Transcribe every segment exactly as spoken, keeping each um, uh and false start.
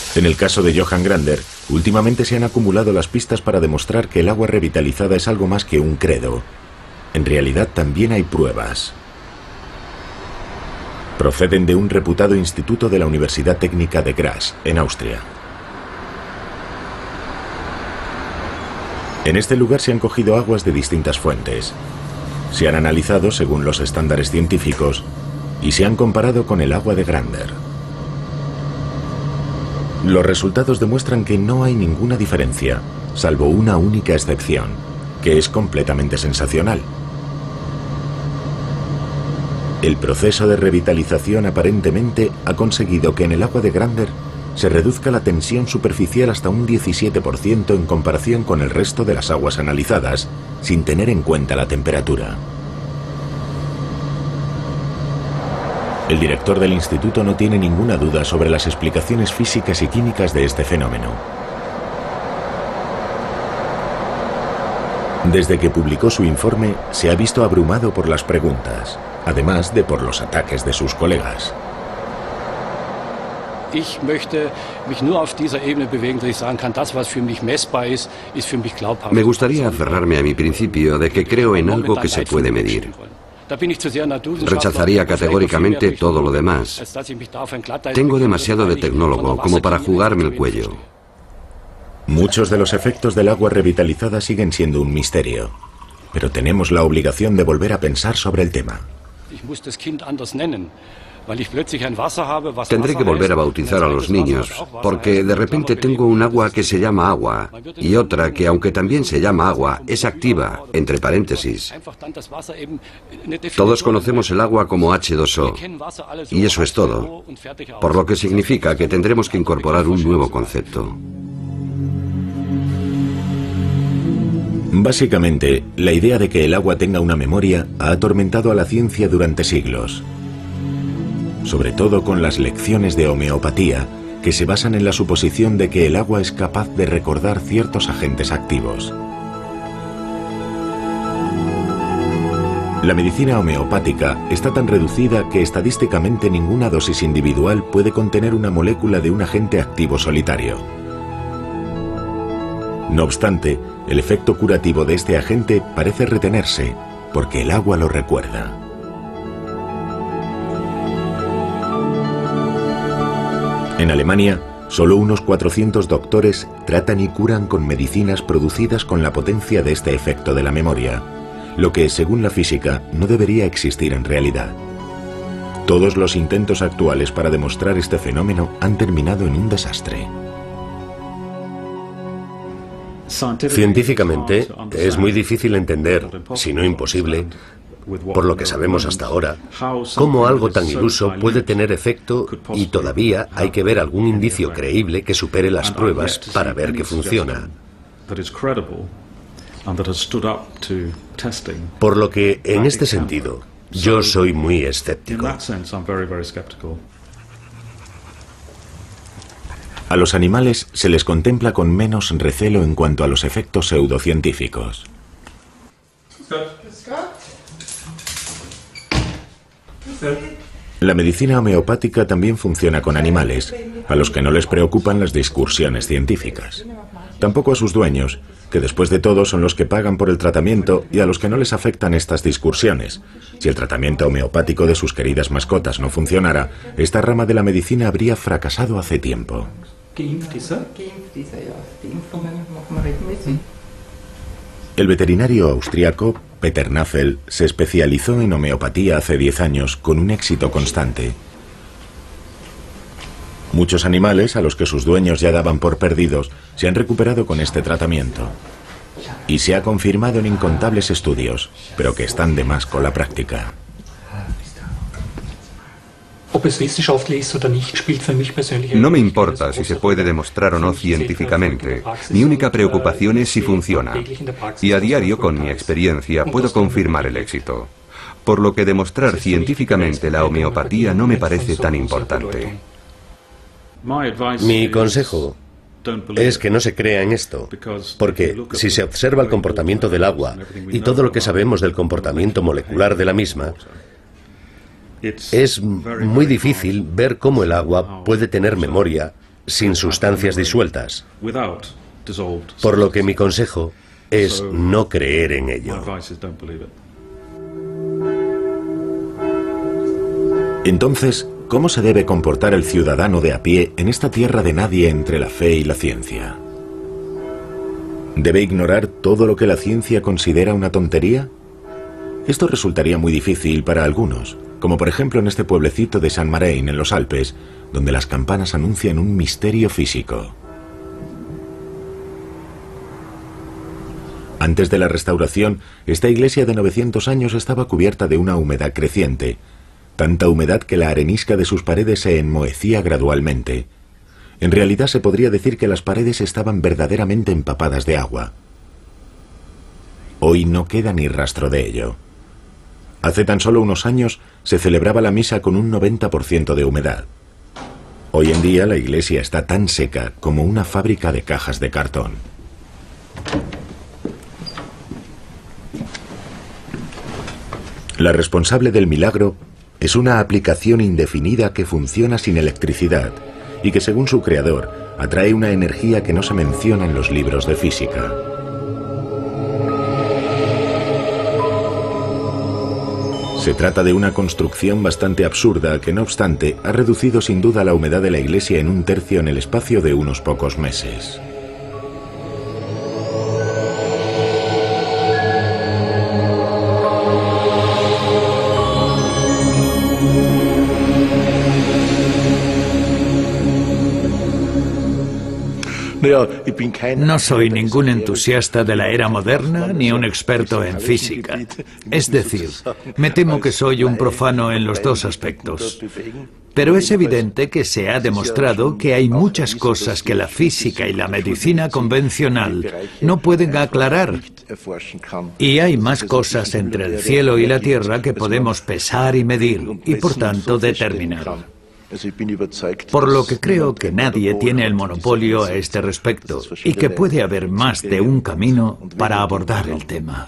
En el caso de Johan Grander, últimamente se han acumulado las pistas para demostrar que el agua revitalizada es algo más que un credo. En realidad también hay pruebas. Proceden de un reputado instituto de la Universidad Técnica de Graz, en Austria. En este lugar se han cogido aguas de distintas fuentes. Se han analizado según los estándares científicos y se han comparado con el agua de Grander. Los resultados demuestran que no hay ninguna diferencia, salvo una única excepción, que es completamente sensacional. El proceso de revitalización aparentemente ha conseguido que en el agua de Grander se reduzca la tensión superficial hasta un diecisiete por ciento en comparación con el resto de las aguas analizadas, sin tener en cuenta la temperatura. El director del instituto no tiene ninguna duda sobre las explicaciones físicas y químicas de este fenómeno. Desde que publicó su informe, se ha visto abrumado por las preguntas, además de por los ataques de sus colegas. Ich möchte mich nur auf dieser Ebene bewegen, dass ich sagen kann, das, was für mich messbar ist, ist für mich glaubhaft. Me gustaría aferrarme a mi principio de que creo en algo que se puede medir. Rechazaría categóricamente todo lo demás. Tengo demasiado de tecnólogo como para jugarme el cuello. Muchos de los efectos del agua revitalizada siguen siendo un misterio, pero tenemos la obligación de volver a pensar sobre el tema. Tendré que volver a bautizar a los niños, porque de repente tengo un agua que se llama agua y otra que, aunque también se llama agua, es activa, entre paréntesis. Todos conocemos el agua como hache dos o, y eso es todo, por lo que significa que tendremos que incorporar un nuevo concepto. Básicamente, la idea de que el agua tenga una memoria ha atormentado a la ciencia durante siglos. Sobre todo con las lecciones de homeopatía, que se basan en la suposición de que el agua es capaz de recordar ciertos agentes activos. La medicina homeopática está tan reducida que estadísticamente ninguna dosis individual puede contener una molécula de un agente activo solitario. No obstante, el efecto curativo de este agente parece retenerse, porque el agua lo recuerda. En Alemania, solo unos cuatrocientos doctores tratan y curan con medicinas producidas con la potencia de este efecto de la memoria, lo que, según la física, no debería existir en realidad. Todos los intentos actuales para demostrar este fenómeno han terminado en un desastre. Científicamente, es muy difícil entender, si no imposible, por lo que sabemos hasta ahora, cómo algo tan iluso puede tener efecto y todavía hay que ver algún indicio creíble que supere las pruebas para ver que funciona. Por lo que, en este sentido, yo soy muy escéptico. A los animales se les contempla con menos recelo en cuanto a los efectos pseudocientíficos. La medicina homeopática también funciona con animales, a los que no les preocupan las discusiones científicas. Tampoco a sus dueños, que después de todo son los que pagan por el tratamiento y a los que no les afectan estas discusiones. Si el tratamiento homeopático de sus queridas mascotas no funcionara, esta rama de la medicina habría fracasado hace tiempo. El veterinario austriaco Peter Nafel se especializó en homeopatía hace diez años con un éxito constante. Muchos animales a los que sus dueños ya daban por perdidos se han recuperado con este tratamiento. Y se ha confirmado en incontables estudios, pero que están de más con la práctica. No me importa si se puede demostrar o no científicamente. Mi única preocupación es si funciona. Y a diario, con mi experiencia, puedo confirmar el éxito. Por lo que demostrar científicamente la homeopatía no me parece tan importante. Mi consejo es que no se crea en esto, porque si se observa el comportamiento del agua y todo lo que sabemos del comportamiento molecular de la misma, es muy difícil ver cómo el agua puede tener memoria sin sustancias disueltas. Por lo que mi consejo es no creer en ello. Entonces, ¿cómo se debe comportar el ciudadano de a pie en esta tierra de nadie entre la fe y la ciencia? ¿Debe ignorar todo lo que la ciencia considera una tontería? Esto resultaría muy difícil para algunos, como por ejemplo en este pueblecito de San Marein, en los Alpes, donde las campanas anuncian un misterio físico. Antes de la restauración, esta iglesia de novecientos años estaba cubierta de una humedad creciente, tanta humedad que la arenisca de sus paredes se enmohecía gradualmente. En realidad se podría decir que las paredes estaban verdaderamente empapadas de agua. Hoy no queda ni rastro de ello. Hace tan solo unos años se celebraba la misa con un noventa por ciento de humedad. Hoy en día la iglesia está tan seca como una fábrica de cajas de cartón. La responsable del milagro es una aplicación indefinida que funciona sin electricidad y que, según su creador, atrae una energía que no se menciona en los libros de física. Se trata de una construcción bastante absurda que, no obstante, ha reducido sin duda la humedad de la iglesia en un tercio en el espacio de unos pocos meses. No soy ningún entusiasta de la era moderna ni un experto en física. Es decir, me temo que soy un profano en los dos aspectos. Pero es evidente que se ha demostrado que hay muchas cosas que la física y la medicina convencional no pueden aclarar. Y hay más cosas entre el cielo y la tierra que podemos pesar y medir y, por tanto, determinar. Por lo que creo que nadie tiene el monopolio a este respecto y que puede haber más de un camino para abordar el tema.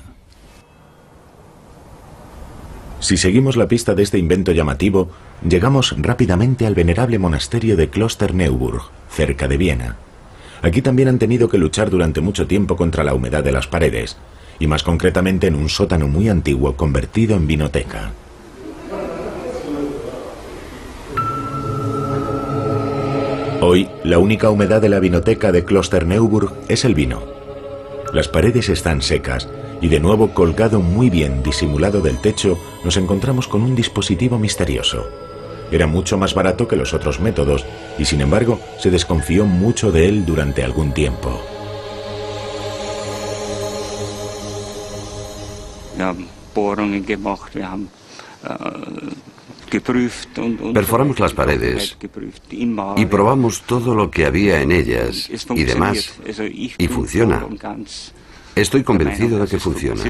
Si seguimos la pista de este invento llamativo, llegamos rápidamente al venerable monasterio de Klosterneuburg, cerca de Viena. Aquí también han tenido que luchar durante mucho tiempo contra la humedad de las paredes, y más concretamente en un sótano muy antiguo convertido en vinoteca. Hoy, la única humedad de la vinoteca de Klosterneuburg es el vino. Las paredes están secas y, de nuevo colgado muy bien disimulado del techo, nos encontramos con un dispositivo misterioso. Era mucho más barato que los otros métodos y, sin embargo, se desconfió mucho de él durante algún tiempo. Perforamos las paredes y probamos todo lo que había en ellas y demás, y funciona. Estoy convencido de que funciona.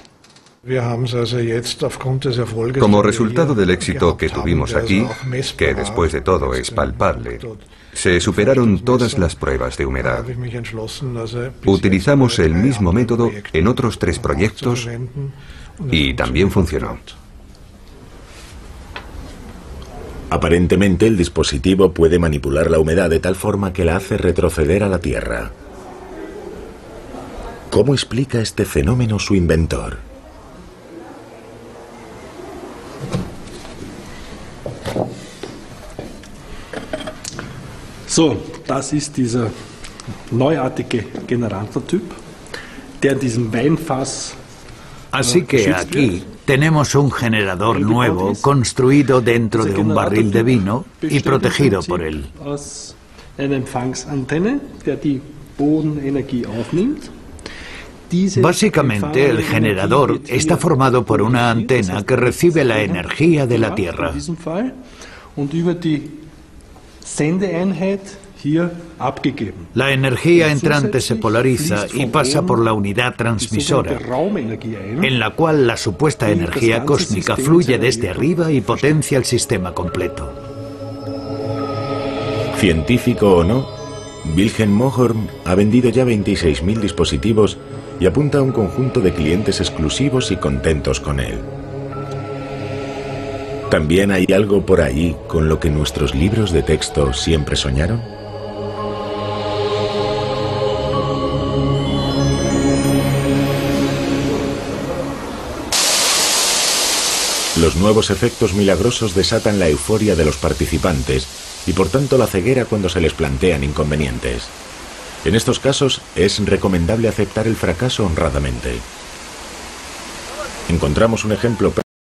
Como resultado del éxito que tuvimos aquí, que después de todo es palpable, se superaron todas las pruebas de humedad. Utilizamos el mismo método en otros tres proyectos y también funcionó. Aparentemente el dispositivo puede manipular la humedad de tal forma que la hace retroceder a la Tierra. ¿Cómo explica este fenómeno su inventor? So, das ist dieser neuartige Generatortyp, der in diesem Weinfass. Así que aquí tenemos un generador nuevo construido dentro de un barril de vino y protegido por él. Básicamente, el generador está formado por una antena que recibe la energía de la Tierra. La energía entrante se polariza y pasa por la unidad transmisora, en la cual la supuesta energía cósmica fluye desde arriba y potencia el sistema completo. Científico o no, Wilhelm Mohrm ha vendido ya veintiséis mil dispositivos y apunta a un conjunto de clientes exclusivos y contentos con él. ¿También hay algo por ahí con lo que nuestros libros de texto siempre soñaron? Los nuevos efectos milagrosos desatan la euforia de los participantes y por tanto la ceguera cuando se les plantean inconvenientes. En estos casos es recomendable aceptar el fracaso honradamente. Encontramos un ejemplo